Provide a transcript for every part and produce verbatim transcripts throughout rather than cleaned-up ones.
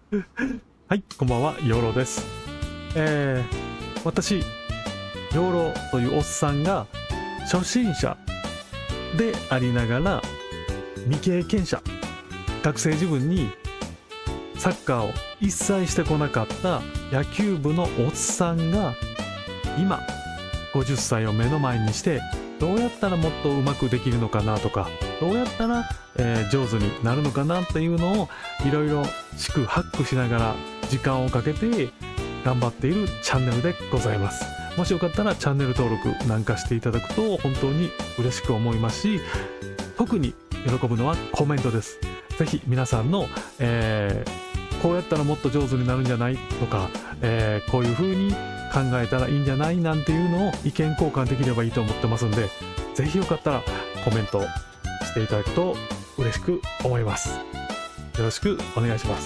はい、こんばんは、養老です。えー、私、養老というおっさんが初心者でありながら未経験者、学生自分にサッカーを一切してこなかった野球部のおっさんが今ごじゅっさいを目の前にしてどうやったらもっとうまくできるのかなとか、どうやったら、えー、上手になるのかなっていうのをいろいろ四苦八苦しながら時間をかけて頑張っているチャンネルでございます。もしよかったらチャンネル登録なんかしていただくと本当に嬉しく思いますし、特に喜ぶのはコメントです。ぜひ皆さんの、えー、こうやったらもっと上手になるんじゃないとか、えー、こういう風に考えたらいいんじゃないなんていうのを意見交換できればいいと思ってますんで、ぜひよかったらコメントしていただくと嬉しく思います。よろしくお願いします。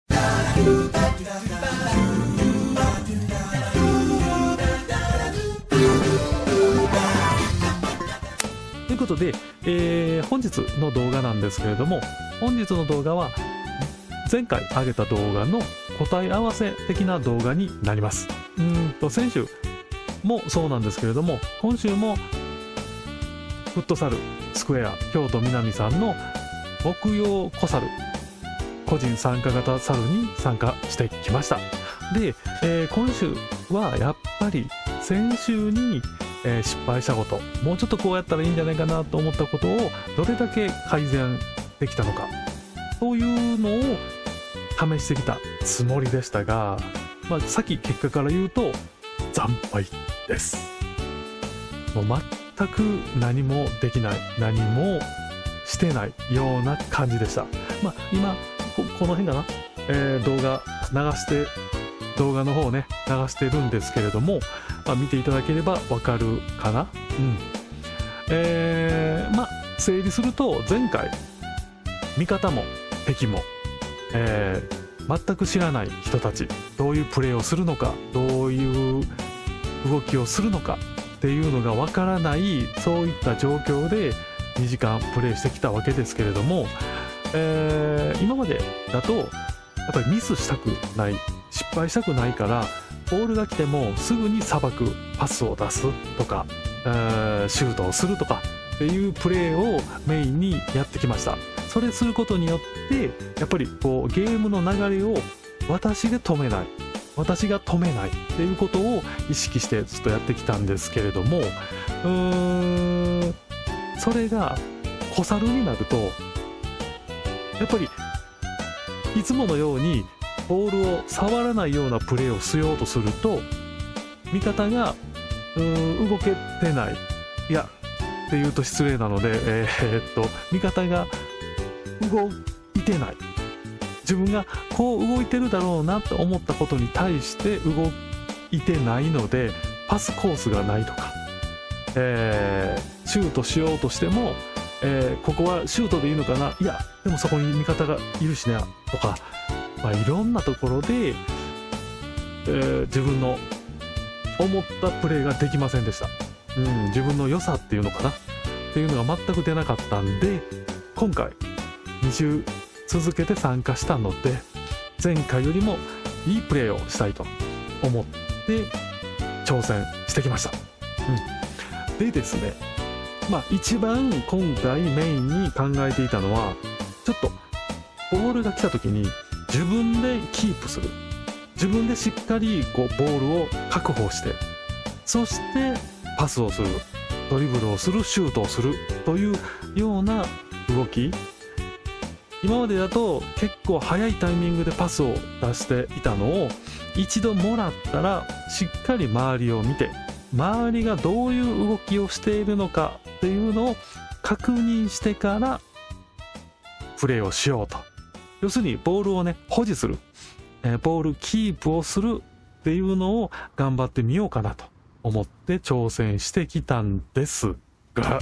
ということで、えー、本日の動画なんですけれども、本日の動画は前回上げた動画の答え合わせ的な動画になります。うーんと先週もそうなんですけれども、今週もフットサルスクエア京都南さんの木曜小猿個人参加型サルに参加してきました。で、えー、今週はやっぱり先週に、えー、失敗したこと、もうちょっとこうやったらいいんじゃないかなと思ったことをどれだけ改善できたのかというのを試してきたつもりでしたが、まあ、さっき結果から言うと惨敗です。もう全く何もできない、何もしてないような感じでした。まあ、今 こ, この辺かな、えー、動画流して動画の方をね流してるんですけれども、まあ、見ていただければわかるかな。うんえー、まあ整理すると、前回味方も敵も、えー、全く知らない人たち、どういうプレーをするのか、どういう動きをするのかっていうのがわからない、そういった状況でにじかんプレーしてきたわけですけれども、えー、今までだとやっぱりミスしたくない、失敗したくないから、ボールが来てもすぐにさばく、パスを出すとか、えー、シュートをするとかっていうプレーをメインにやってきました。それすることによってやっぱりこうゲームの流れを私が止めない、私が止めないっていうことを意識してずっとやってきたんですけれども、うーんそれが小猿になるとやっぱりいつものようにボールを触らないようなプレーをしようとすると、味方がうーん動けてない、いやっていうと失礼なので、えー、っと味方が動いてない、自分がこう動いてるだろうなと思ったことに対して動いてないので、パスコースがないとか、えー、シュートしようとしても、えー、ここはシュートでいいのかな、いやでもそこに味方がいるしねとか、まあ、いろんなところで、えー、自分の思ったプレーができませんでした。うん、自分の良さっていうのかなっていうのが全く出なかったんで、今回に週続けて参加したので、前回よりもいいプレーをしたいと思って挑戦してきました。うん、でですね、まあ一番今回メインに考えていたのは、ちょっとボールが来た時に自分でキープする、自分でしっかりこうボールを確保して、そしてパスをする、ドリブルをする、シュートをするというような動き、今までだと結構早いタイミングでパスを出していたのを、一度もらったらしっかり周りを見て、周りがどういう動きをしているのかっていうのを確認してからプレーをしようと。要するにボールをね保持する、えー、ボールキープをするっていうのを頑張ってみようかなと思って挑戦してきたんですが、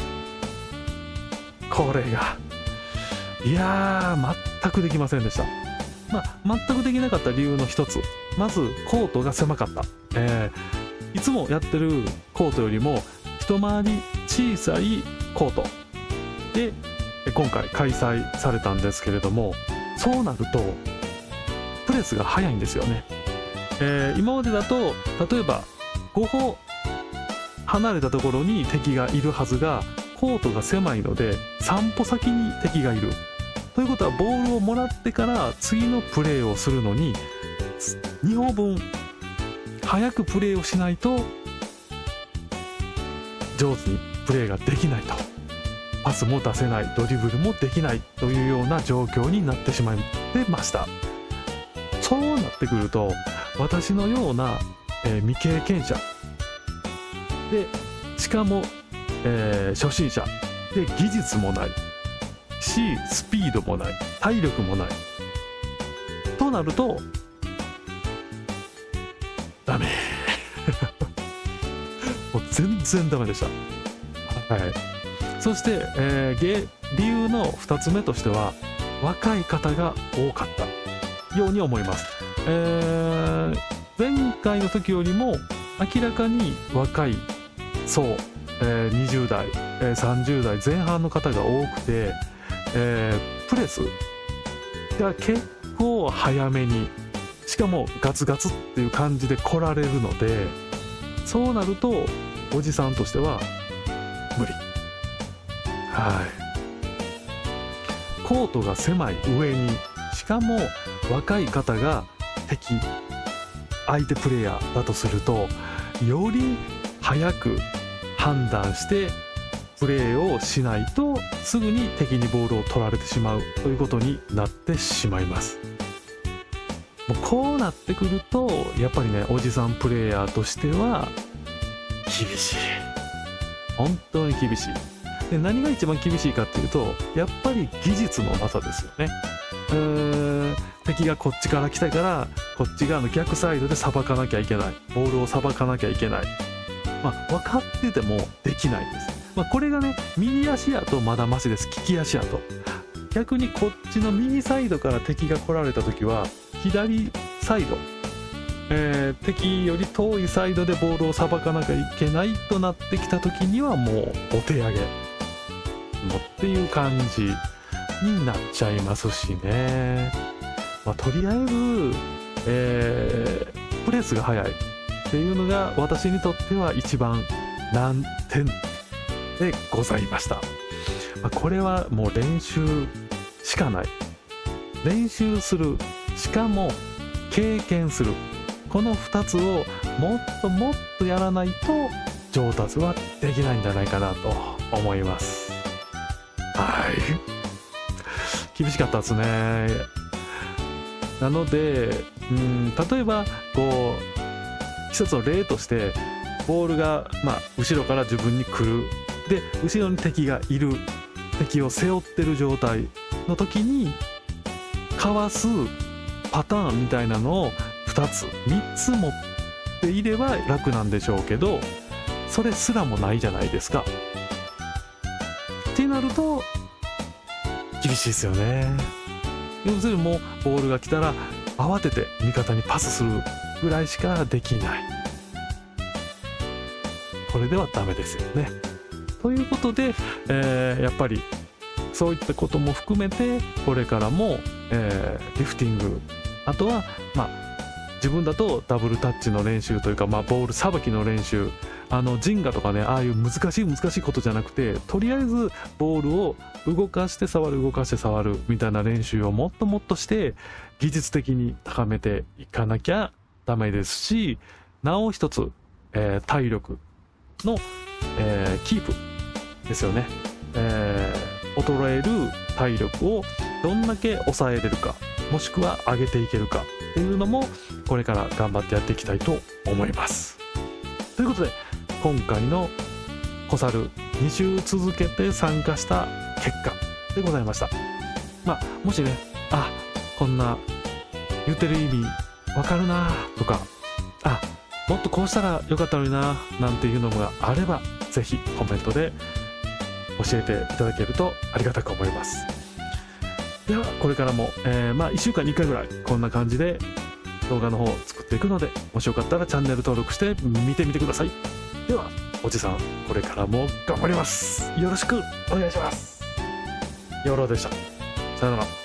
これがいやー全くできませんでした。まあ全くできなかった理由の一つ、まずコートが狭かった、えー、いつもやってるコートよりも一回り小さいコートで今回開催されたんですけれども、そうなるとプレスが速いんですよね。えー、今までだと例えばご歩離れたところに敵がいるはずが、コートが狭いのでさん歩先に敵がいるということは、ボールをもらってから次のプレーをするのにに歩分早くプレーをしないと上手にプレーができないと、パスも出せない、ドリブルもできないというような状況になってしまってました。そうなってくると、私のような、えー、未経験者で、しかも、えー、初心者で、技術もないし、スピードもない、体力もないとなるとダメもう全然ダメでした。はい。そして、えー、理由のふたつめとしては、若い方が多かったように思います。えー、前回の時よりも明らかに若い層、えー、にじゅう代、えー、さんじゅう代前半の方が多くて、えー、プレスが結構早めに、しかもガツガツっていう感じで来られるので、そうなるとおじさんとしては無理。はい。コートが狭い上に、しかも若い方が敵相手プレイヤーだとすると、より早く判断してプレーをしないとすぐに敵にボールを取られてしまうということになってしまいます。もうこうなってくるとやっぱりね、おじさんプレイヤーとしては厳しい。本当に厳しい。で、何が一番厳しいかっていうと、やっぱり技術のなさですよね。えー、敵がこっちから来たからこっち側の逆サイドでさばかなきゃいけない、ボールをさばかなきゃいけない、まあ分かっててもできないんです。まあ、これがね、右足やとまだマシです。利き足やと。逆にこっちの右サイドから敵が来られた時は、左サイド、えー、敵より遠いサイドでボールをさばかなきゃいけないとなってきた時には、もうお手上げもっていう感じになっちゃいますしね。まあ、とりあえず、えー、プレスが速いっていうのが私にとっては一番難点でございました。まあ、これはもう練習しかない。練習する、しかも経験する、このふたつをもっともっとやらないと上達はできないんじゃないかなと思います。はい、厳しかったですね。なので、うん、例えばこう一つの例として、ボールが、まあ、後ろから自分に来る、で後ろに敵がいる、敵を背負ってる状態の時にかわすパターンみたいなのをふたつみっつ持っていれば楽なんでしょうけど、それすらもないじゃないですか。ってなると厳しいですよね。要するにもうボールが来たら慌てて味方にパスするぐらいしかできない。これではダメですよね。ということで、えー、やっぱりそういったことも含めて、これからも、えー、リフティング、あとは、まあ、自分だとダブルタッチの練習というか、まあ、ボールさばきの練習、あのジンガとかね、ああいう難しい難しいことじゃなくて、とりあえずボールを動かして触る動かして触るみたいな練習をもっともっとして技術的に高めていかなきゃダメですし、なお一つ、えー、体力の、えー、キープですよね。えー、衰える体力をどんだけ抑えれるか、もしくは上げていけるかっていうのもこれから頑張ってやっていきたいと思います。ということで、今回のコサルに週続けて参加した結果でございました。まあもしね、あ、こんな言ってる意味わかるなとか、あ、もっとこうしたらよかったのにななんていうのがあれば、ぜひコメントで教えていただけるとありがたく思います。ではこれからも、えー、まあいっしゅうかんにいっかいぐらいこんな感じで動画の方を作っていくので、もしよかったらチャンネル登録して見てみてください。ではおじさん、これからも頑張ります。よろしくお願いします。養老でした。さよなら。